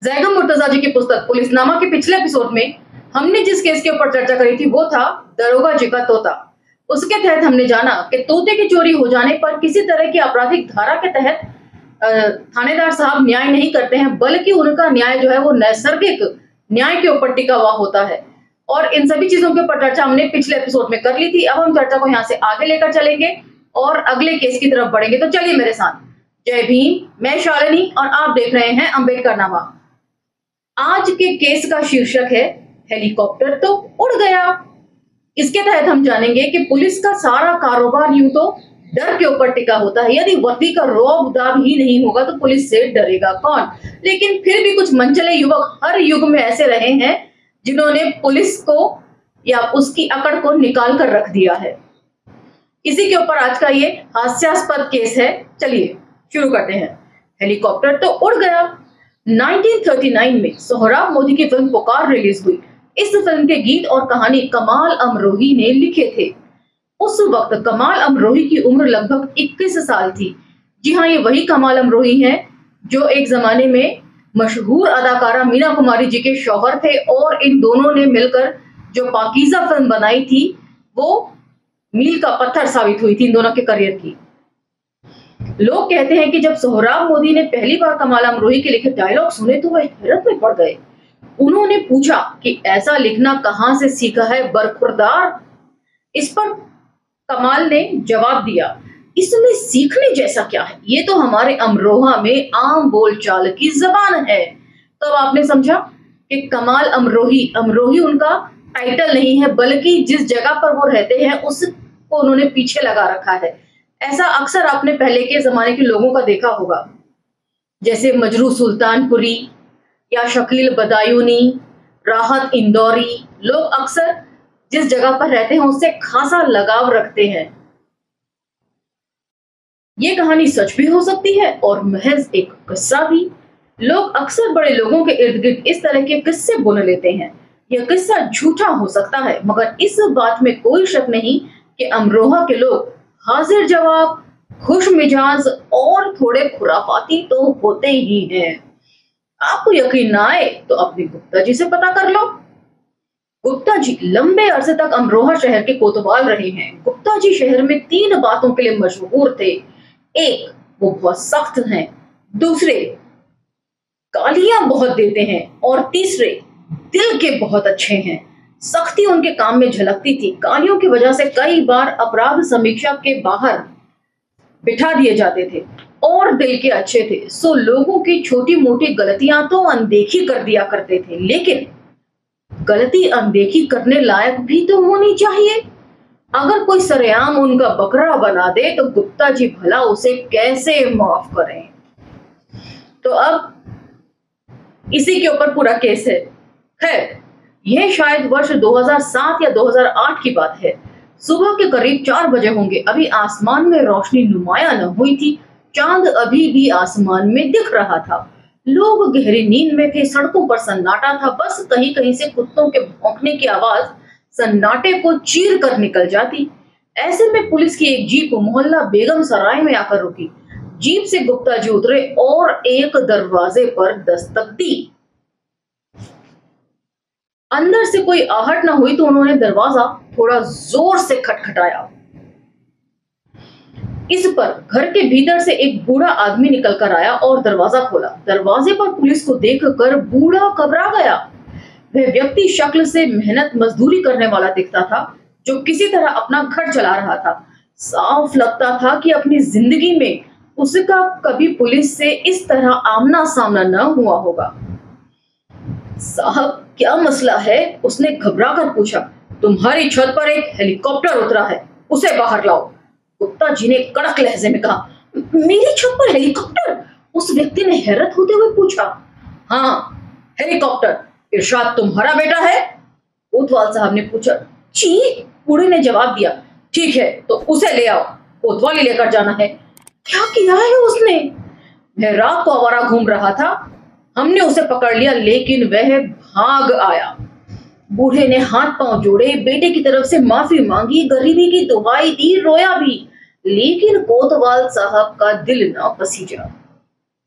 जैगम मुर्तजा जी की पुस्तक पुलिसनामा के पिछले एपिसोड में हमने जिस केस के ऊपर चर्चा करी थी वो था दरोगा जी का तोता। उसके तहत हमने जाना कि तोते की चोरी हो जाने पर किसी तरह की आपराधिक धारा के तहत थानेदार साहब न्याय नहीं करते हैं, बल्कि उनका न्याय जो है वो नैसर्गिक न्याय के ऊपर टिका हुआ होता है। और इन सभी चीजों के ऊपर चर्चा हमने पिछले एपिसोड में कर ली थी। अब हम चर्चा को यहाँ से आगे लेकर चलेंगे और अगले केस की तरफ बढ़ेंगे। तो चलिए मेरे साथ। जय भीम, मैं शालिनी और आप देख रहे हैं अंबेडकर नामा। आज के केस का शीर्षक है हेलीकॉप्टर तो उड़ गया। इसके तहत हम जानेंगे कि पुलिस का सारा कारोबार यूं तो डर के ऊपर टिका होता है। यदि वर्दी का रौब दाब ही नहीं होगा तो पुलिस से डरेगा कौन। लेकिन फिर भी कुछ मनचले युवक हर युग में ऐसे रहे हैं जिन्होंने पुलिस को या उसकी अकड़ को निकाल कर रख दिया है। इसी के ऊपर आज का ये हास्यास्पद केस है। चलिए शुरू करते हैं। हेलीकॉप्टर तो उड़ गया। 1939 में सोहराब मोदी की फिल्म पुकार रिलीज हुई। इस फिल्म के गीत और कहानी कमाल अमरोही ने लिखे थे। उस वक्त कमाल अमरोही की उम्र लगभग 21 साल थी। जी हाँ, ये वही कमाल अमरोही हैं जो एक जमाने में मशहूर अदाकारा मीना कुमारी जी के शौहर थे और इन दोनों ने मिलकर जो पाकीज़ा फिल्म बनाई थी वो मील का पत्थर साबित हुई थी इन दोनों के करियर की। लोग कहते हैं कि जब सोहराब मोदी ने पहली बार कमाल अमरोही के लिखे डायलॉग सुने तो वह हैरत में पड़ गए। उन्होंने पूछा कि ऐसा लिखना कहां से सीखा है बरखुरदार। इस पर कमाल ने जवाब दिया, इसमें सीखने जैसा क्या है, ये तो हमारे अमरोहा में आम बोलचाल की जबान है। तब तो आपने समझा कि कमाल अमरोही, अमरोही उनका टाइटल नहीं है बल्कि जिस जगह पर वो रहते हैं उसको उन्होंने पीछे लगा रखा है। ऐसा अक्सर आपने पहले के जमाने के लोगों का देखा होगा, जैसे मजरू सुल्तानपुरी या शकील बदायूनी, राहत इंदौरी। लोग अक्सर जिस जगह पर रहते हैं उससे खासा लगाव रखते हैं। ये कहानी सच भी हो सकती है और महज एक किस्सा भी। लोग अक्सर बड़े लोगों के इर्द गिर्द इस तरह के किस्से बुन लेते हैं। यह किस्सा झूठा हो सकता है, मगर इस बात में कोई शक नहीं कि अमरोहा के लोग हाजिर जवाब, खुश मिजाज और थोड़े खुराफाती तो होते ही हैं। आपको यकीन ना आए तो अपने गुप्ता जी से पता कर लो। गुप्ता जी लंबे अरसे तक अमरोहा शहर के कोतवाल रहे हैं। गुप्ता जी शहर में 3 बातों के लिए मशहूर थे। एक, वो बहुत सख्त हैं। दूसरे, गालियां बहुत देते हैं। और तीसरे, दिल के बहुत अच्छे हैं। सख्ती उनके काम में झलकती थी। गालियों की वजह से कई बार अपराध समीक्षा के बाहर बिठा दिए जाते थे। और दिल के अच्छे थे सो लोगों की छोटी मोटी गलतियां तो अनदेखी कर दिया करते थे, लेकिन गलती अनदेखी करने लायक भी तो होनी चाहिए। अगर कोई सरेआम उनका बकरा बना दे तो गुप्ता जी भला उसे कैसे माफ करें। तो अब इसी के ऊपर पूरा केस है। खैर, यह शायद वर्ष 2007 या 2008 की बात है। सुबह के करीब 4 बजे होंगे। अभी आसमान में रोशनी नुमाया न हुई थी। चांद अभी भी आसमान में दिख रहा था। लोग गहरी नींद में थे। सड़कों पर सन्नाटा था। बस कहीं कहीं से कुत्तों के भौंकने की आवाज सन्नाटे को चीर कर निकल जाती। ऐसे में पुलिस की एक जीप मोहल्ला बेगम सराय में आकर रुकी। जीप से गुप्ता जी उतरे और एक दरवाजे पर दस्तक दी। अंदर से कोई आहट न हुई तो उन्होंने दरवाजा थोड़ा जोर से खटखटाया। इस पर घर के भीतर से एक बूढ़ा आदमी निकल कर आया और दरवाजा खोला। दरवाजे पर पुलिस को देखकर बूढ़ा घबरा गया। वह व्यक्ति शक्ल से मेहनत मजदूरी करने वाला दिखता था, जो किसी तरह अपना घर चला रहा था। साफ लगता था कि अपनी जिंदगी में उसका कभी पुलिस से इस तरह आमना सामना न हुआ होगा। साहब, क्या मसला है? उसने घबरा कर पूछा। तुम्हारी छत पर एक हेलीकॉप्टर उतरा है, उसे बाहर लाओ। गुप्ता जी ने कड़क लहजे में कहा। मेरी छत पर हेलीकॉप्टर? उस व्यक्ति ने हैरत होते हुए पूछा। हाँ, हेलीकॉप्टर। इरशाद तुम्हारा बेटा है? कोतवाल साहब ने पूछा। जी, बूढ़े ने जवाब दिया। ठीक है, तो उसे ले आओ। कोतवाली लेकर जाना है। क्या किया है उसने? वह रात को आवारा घूम रहा था। हमने उसे पकड़ लिया, लेकिन वह भाग आया। बूढ़े ने हाथ पांव जोड़े, बेटे की तरफ से माफी मांगी, गरीबी की दुहाई दी, रोया भी, लेकिन कोतवाल साहब का दिल ना पसीजा।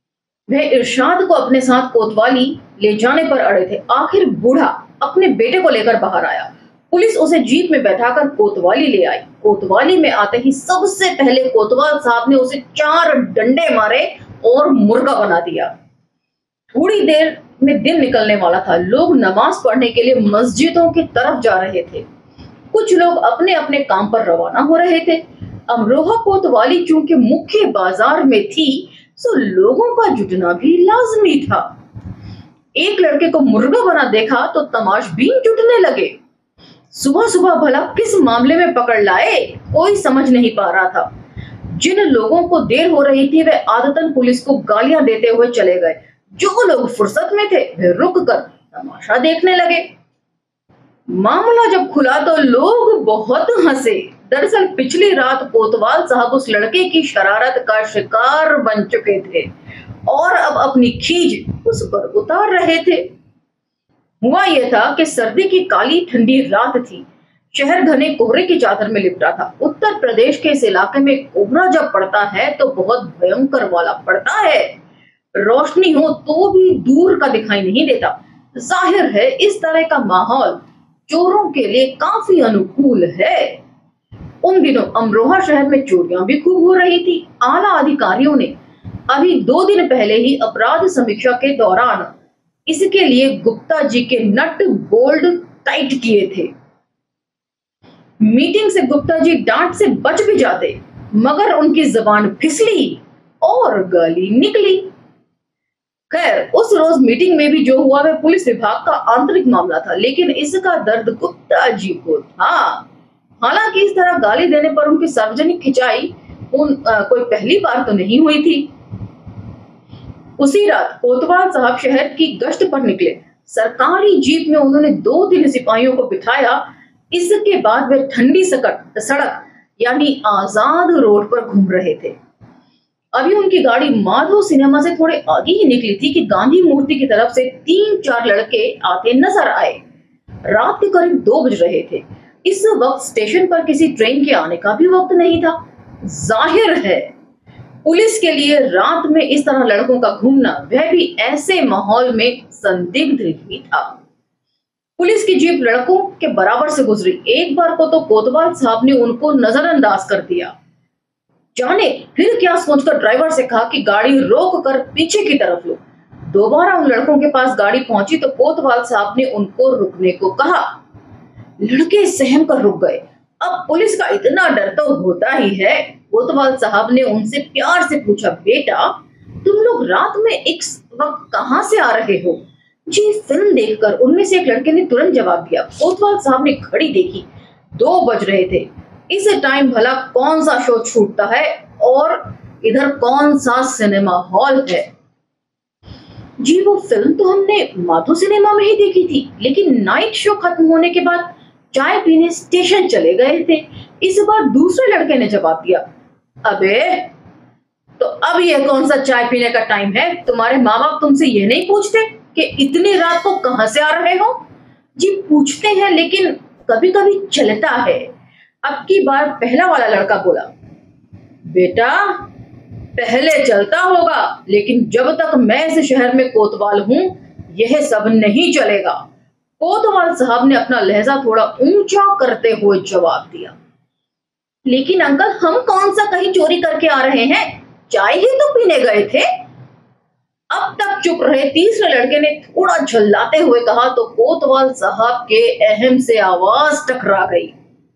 वह इरशाद को अपने साथ कोतवाली ले जाने पर अड़े थे। आखिर बूढ़ा अपने बेटे को लेकर बाहर आया। पुलिस उसे जीप में बैठाकर कोतवाली ले आई। कोतवाली में आते ही सबसे पहले कोतवाल साहब ने उसे 4 डंडे मारे और मुर्गा बना दिया। थोड़ी देर में दिन निकलने वाला था। लोग नमाज पढ़ने के लिए मस्जिदों की तरफ जा रहे थे। कुछ लोग अपने अपने काम पर रवाना हो रहे थे। अमरोहा कोतवाली चूंकि मुख्य बाजार में थी, सो लोगों का जुटना भी लाजमी था। एक लड़के को मुर्गा बना देखा तो तमाशबीन जुटने लगे। सुबह सुबह भला किस मामले में पकड़ लाए, कोई समझ नहीं पा रहा था। जिन लोगों को देर हो रही थी वे आदतन पुलिस को गालियां देते हुए चले गए। जो लोग फुर्सत में थे वे रुक कर तमाशा देखने लगे। मामला जब खुला तो लोग बहुत हंसे। दरअसल पिछली रात कोतवाल साहब उस लड़के की शरारत का शिकार बन चुके थे और अब अपनी खीज उस पर उतार रहे थे। हुआ यह था कि सर्दी की काली ठंडी रात थी। शहर घने कोहरे की चादर में लिपटा था। उत्तर प्रदेश के इस इलाके में कोहरा जब पड़ता है तो बहुत भयंकर वाला पड़ता है। रोशनी हो तो भी दूर का दिखाई नहीं देता। जाहिर है इस तरह का माहौल चोरों के लिए काफी अनुकूल है। उन दिनों अमरोहा शहर में चोरियां भी खूब हो रही थी। आला अधिकारियों ने अभी 2 दिन पहले ही अपराध समीक्षा के दौरान इसके लिए गुप्ता जी के नट बोल्ट टाइट किए थे। मीटिंग से गुप्ता जी डांट से बच भी जाते, मगर उनकी जबान फिसली और गाली निकली। खैर उस रोज मीटिंग में भी जो हुआ वह पुलिस विभाग का आंतरिक मामला था, लेकिन इसका दर्द गुप्ता जी को था। हालांकि इस तरह गाली देने पर उनकी सार्वजनिक खिंचाई कोई पहली बार तो नहीं हुई थी। उसी रात कोतवाल साहब शहर की गश्त पर निकले। सरकारी जीप में उन्होंने 2-3 सिपाहियों को बिठाया। इसके बाद वे ठंडी सड़क यानी आजाद रोड पर घूम रहे थे। अभी उनकी गाड़ी माधव सिनेमा से थोड़े आगे ही निकली थी कि गांधी मूर्ति की तरफ से 3-4 लड़के आते नजर आए। रात के करीब 2 बज रहे थे। इस वक्त स्टेशन पर किसी ट्रेन के आने का भी वक्त नहीं था। जाहिर है पुलिस के लिए रात में इस तरह लड़कों का घूमना, वह भी ऐसे माहौल में, संदिग्ध ही था। पुलिस की जीप लड़कों के बराबर से गुजरी। एक बार को तो कोतवाल साहब ने उनको नजरअंदाज कर दिया। जाने फिर क्या सोचकर ड्राइवर से कहा कि गाड़ी रोक कर पीछे की तरफ लो। दोबारा उन लड़कों के पास गाड़ी पहुंची तो कोतवाल साहब ने उनको रुकने को कहा। लड़के सहम कर रुक गए। अब पुलिस का इतना डर तो होता ही है। कोतवाल साहब ने उनसे प्यार से पूछा, बेटा तुम लोग रात में एक वक्त कहां से आ रहे हो? जी फिल्म देखकर, उनमें से एक लड़के ने तुरंत जवाब दिया। कोतवाल साहब ने घड़ी देखी, 2 बज रहे थे। इस टाइम भला कौन सा शो छूटता है और इधर कौन सा सिनेमा हॉल है? जी वो फिल्म तो हमने माधव सिनेमा में ही देखी थी, लेकिन नाइट शो खत्म होने के बाद चाय पीने स्टेशन चले गए थे। इस बार दूसरे लड़के ने जवाब दिया, अबे तो अब ये कौन सा चाय पीने का टाइम है? तुम्हारे माँ बाप तुमसे ये नहीं पूछते कि इतनी रात को कहां से आ रहे हो? जी पूछते हैं, लेकिन कभी कभी चलता है। अब की बार पहला वाला लड़का बोला, बेटा पहले चलता होगा, लेकिन जब तक मैं इस शहर में कोतवाल हूं यह सब नहीं चलेगा। कोतवाल साहब ने अपना लहजा थोड़ा ऊंचा करते हुए जवाब दिया, लेकिन अंकल हम कौन सा कहीं चोरी करके आ रहे हैं, चाय ही तो पीने गए थे। अब तक चुप रहे तीसरे लड़के ने थोड़ा झल्लाते हुए कहा तो कोतवाल साहब के अहम से आवाज टकरा गई,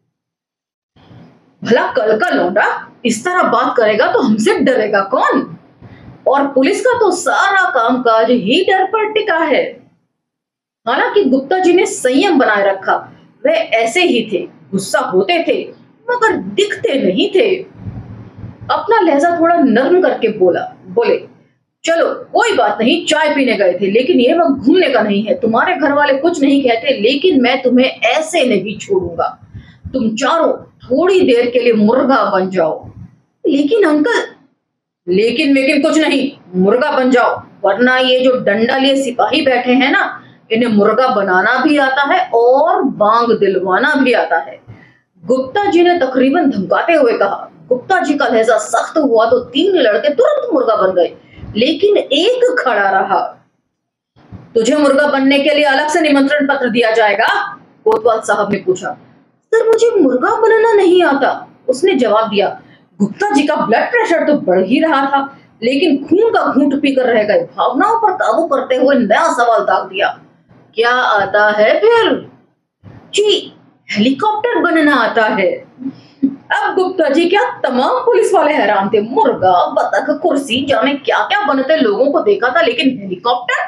भला कल का लौंडा इस तरह बात करेगा तो हमसे डरेगा कौन? और पुलिस का तो सारा कामकाज ही डर पर टिका है। हालांकि गुप्ता जी ने संयम बनाए रखा। वे ऐसे ही थे, गुस्सा होते थे मगर दिखते नहीं थे। अपना लहजा थोड़ा नरम करके बोले चलो कोई बात नहीं, चाय पीने गए थे, लेकिन ये वक्त घूमने का नहीं है। तुम्हारे घर वाले कुछ नहीं कहते, लेकिन मैं तुम्हें ऐसे नहीं छोड़ूंगा। तुम चारों थोड़ी देर के लिए मुर्गा बन जाओ। लेकिन अंकल, लेकिन कुछ नहीं, मुर्गा बन जाओ, वरना ये जो डंडा लिए सिपाही बैठे हैं ना, इन्हें मुर्गा बनाना भी आता है और बांग दिलवाना भी आता है। गुप्ता जी ने तकरीबन धमकाते हुए कहा। गुप्ता जी का लहजा सख्त हुआ तो 3 लड़के तुरंत मुर्गा बन गए। लेकिन एक खड़ा रहा। तुझे मुर्गा बनने के लिए अलग से निमंत्रण पत्र दिया जाएगा? कोतवाल साहब ने पूछा। सर, मुझे मुर्गा बनना नहीं आता, उसने जवाब दिया। गुप्ता जी का ब्लड प्रेशर तो बढ़ ही रहा था, लेकिन खून का घूंट पीकर रह गए। भावनाओं पर काबू करते हुए नया सवाल दाग दिया। क्या आता है फिर? जी, हेलीकॉप्टर बनना आता है। अब गुप्ता जी क्या तमाम पुलिस वाले हैरान थे। मुर्गा, बतख, कुर्सी, जाने क्या क्या बनते लोगों को देखा था, लेकिन हेलीकॉप्टर?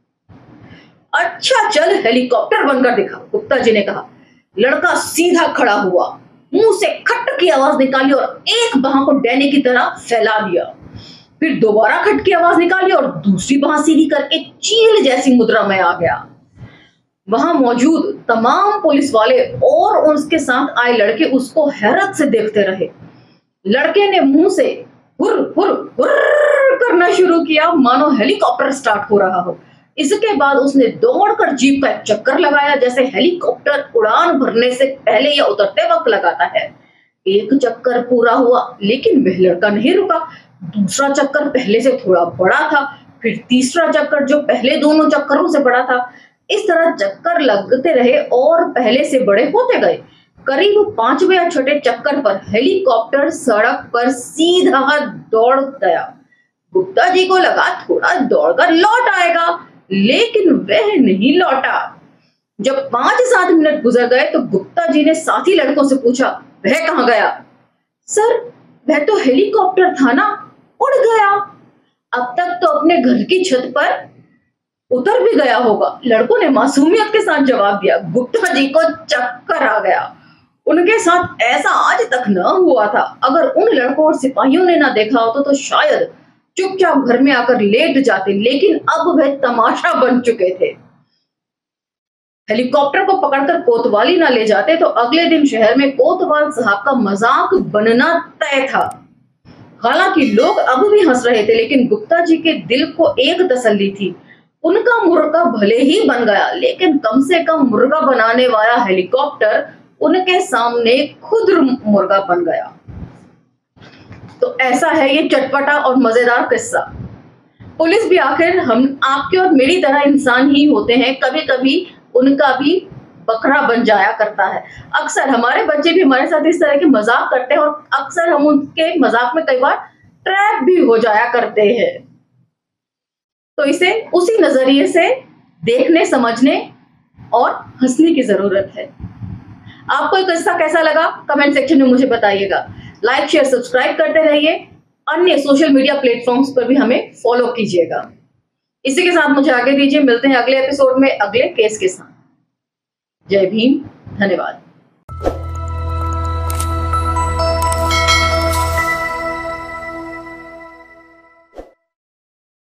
अच्छा चल, हेलीकॉप्टर बनकर दिखा, गुप्ता जी ने कहा। लड़का सीधा खड़ा हुआ, मुंह से खट की आवाज निकाली और एक बाह को डैने की तरह फैला दिया। फिर दोबारा खट की आवाज निकाली और दूसरी बाह सीधी करके चील जैसी मुद्रा में आ गया। वहां मौजूद तमाम पुलिस वाले और उसके साथ आए लड़के उसको हैरत से देखते रहे। लड़के ने मुंह से हुर हुर हुर करना शुरू किया, मानो हेलीकॉप्टर स्टार्ट हो रहा हो। इसके बाद उसने दौड़कर जीप का एक चक्कर लगाया, जैसे हेलीकॉप्टर उड़ान भरने से पहले या उतरते वक्त लगाता है। एक चक्कर पूरा हुआ, लेकिन वह लड़का नहीं रुका। दूसरा चक्कर पहले से थोड़ा बड़ा था, फिर तीसरा चक्कर जो पहले दोनों चक्करों से बड़ा था। इस तरह चक्कर लगते रहे और पहले से बड़े होते गए। करीब 5वें या 6ठे चक्कर पर हेलीकॉप्टर सड़क पर सीधा दौड़ गया। गुप्ता जी को लगा थोड़ा दौड़कर लौट आएगा, लेकिन वह नहीं लौटा। जब 5-7 मिनट गुजर गए तो गुप्ता जी ने साथी लड़कों से पूछा, वह कहां गया? सर, वह तो हेलीकॉप्टर था ना, उड़ गया। अब तक तो अपने घर की छत पर उतर भी गया होगा, लड़कों ने मासूमियत के साथ जवाब दिया। गुप्ता जी को चक्कर आ गया। उनके साथ ऐसा आज तक न हुआ था। अगर उन लड़कों और सिपाहियों ने ना देखा होता तो शायद चुपचाप घर में आकर लेट जाते, लेकिन अब वह तमाशा बन चुके थे। हेलीकॉप्टर को पकड़कर कोतवाली ना ले जाते तो अगले दिन शहर में कोतवाल साहब का मजाक बनना तय था। हालांकि लोग अब भी हंस रहे थे, लेकिन गुप्ता जी के दिल को एक तसल्ली थी, उनका मुर्गा भले ही बन गया, लेकिन कम से कम मुर्गा बनाने वाला हेलीकॉप्टर उनके सामने खुद मुर्गा बन गया। तो ऐसा है ये चटपटा और मजेदार किस्सा। पुलिस भी आखिर हम आपके और मेरी तरह इंसान ही होते हैं, कभी कभी उनका भी बकरा बन जाया करता है। अक्सर हमारे बच्चे भी हमारे साथ इस तरह के मजाक करते हैं और अक्सर हम उनके मजाक में कई बार ट्रैप भी हो जाया करते हैं। तो इसे उसी नजरिए से देखने, समझने और हंसने की जरूरत है। आपको ये किस्सा कैसा लगा कमेंट सेक्शन में मुझे बताइएगा। लाइक, शेयर, सब्सक्राइब करते रहिए। अन्य सोशल मीडिया प्लेटफॉर्म्स पर भी हमें फॉलो कीजिएगा। इसी के साथ मुझे आगे दीजिए, मिलते हैं अगले एपिसोड में अगले केस के साथ। जय भीम, धन्यवाद।